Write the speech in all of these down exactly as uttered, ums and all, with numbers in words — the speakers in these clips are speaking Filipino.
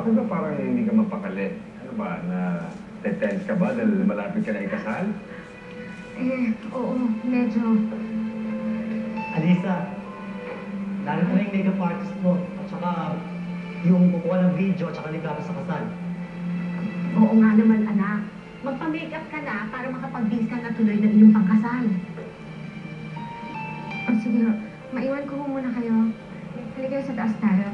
Bakit ba parang hindi ka mapakali? Ano ba, na tense ka ba dahil malapit ka na ikasal? Eh, oo, medyo. Alisa, narito na yung makeup artist mo. At saka, yung kukuha ng video at saka ligato sa kasal. Oo nga naman, anak. Magpa-makeup ka na para makapag-bis ka na tuloy ng iyong pangkasal. O sige, maiwan ko muna kayo. Halika sa taas tayo.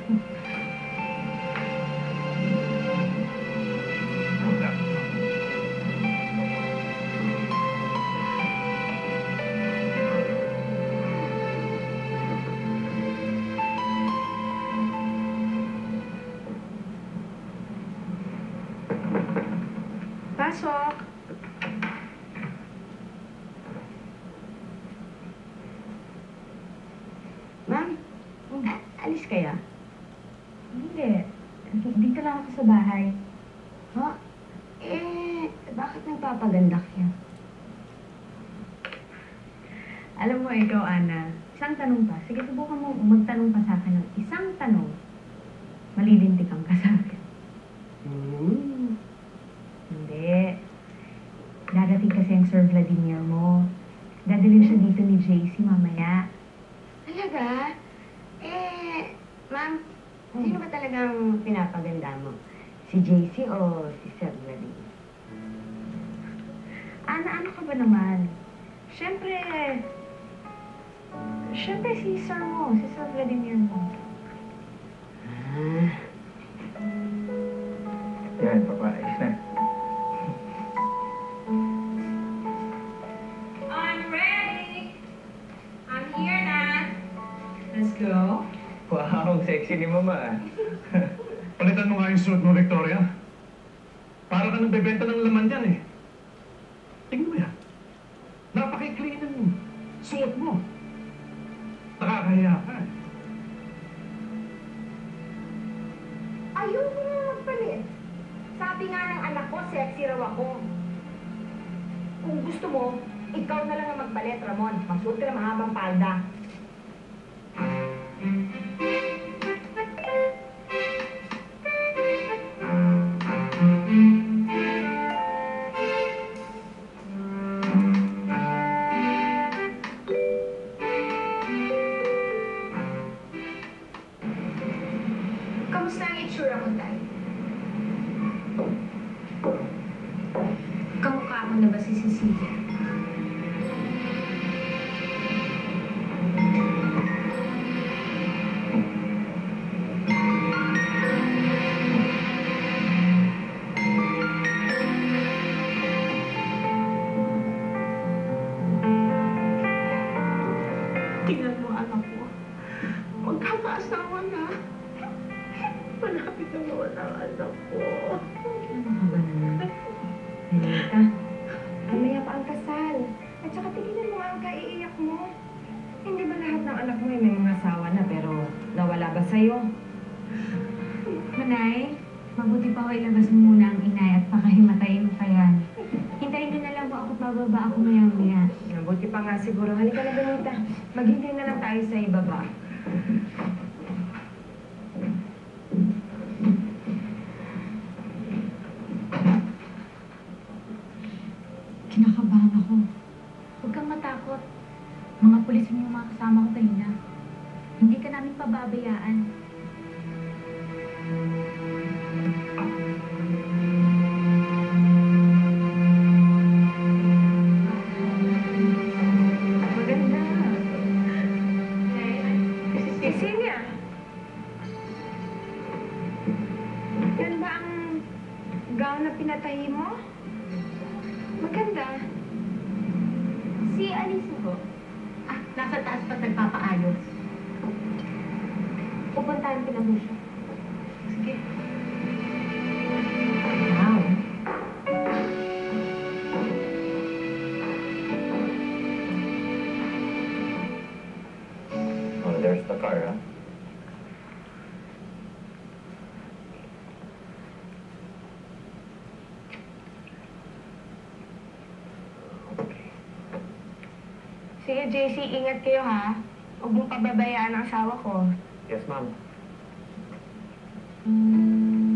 Wala. Pasok! Ma'am, alis kaya? Hindi. Dito lang ako sa bahay. Ha? Eh, bakit nagpapaganda kayo? Alam mo, ikaw, Ana, isang tanong pa. Sige, subukan mo magtanong pa sa akin ng isang tanong. Malilintikan ka sa akin. Hmm. Hindi. Dadating kasi ang Sir Vladimir mo. Dadalhin siya dito ni J C mamaya. Talaga? Eh, ma'am, sino ba talagang pinapaganda mo? Si J C o si Sir Vladimir? Ana, ano ka ba naman? Siyempre, siyempre si Sir mo, si Sir Vladimir mo. Ah, Yan, papa, ayos na. I'm ready! I'm here na! Let's go. Wow, sexy ni mama. Palitan mo nga yung suit mo, Victoria. Para ka nagbebenta ng laman yan eh. Tingnan mo yan. Napaka-clean ng suot mo. Nakakahiya ka eh. ayaw mo na magpalit. Sabi nga ng anak ko, sexy raw ako. Kung gusto mo, ikaw na lang ang magpalit, Ramon. Magsuot ka ng mahabang palda. Kamusta ang itsura ko, Tay? Kamukha mo na ba si Cecilia? Tingnan mo, anak ko. Magkakaasawa na. Malapit na mawala ang anak ko. Ano ka ba naman? Halika. Mamaya pa ang kasal. At saka tigilan mo nga ang kaiiyak mo. Hindi ba lahat ng anak mo ay may mga asawa na pero nawala ba sa'yo? Manay, mabuti pa ako ilabas mo muna ang inay at pakahimatayin mo pa yan. Hintayin niyo na lang po ako, bababa ako maya-maya. Mabuti pa nga siguro. Halika na, Benita. Maghintay na lang tayo sa ibaba. Kinakabahan ako. Huwag kang matakot. Mga pulis yung mga kasama ko kanina. Hindi ka namin pababayaan. Maganda. Cecilia. Yan ba ang gown na pinatahi mo? Maganda. Si Alice po. Ah, nasa taas pa nagpapaayos. Pupuntahan ko na mo siya. Sige. Wow. Oh, there's the car, ha? Sige, J C, ingat kayo ha. Huwag mong pababayaan ang asawa ko. Yes, ma'am. Mm.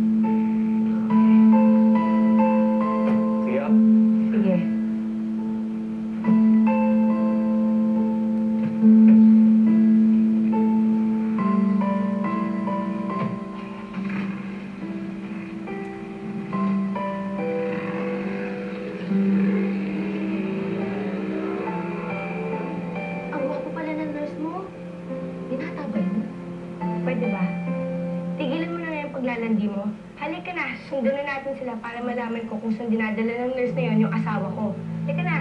tigilan mo na nga yung paglalandi mo. Halika na, sundan na natin sila para malaman ko kung saan dinadala ng nurse na yon yung asawa ko. Halika na.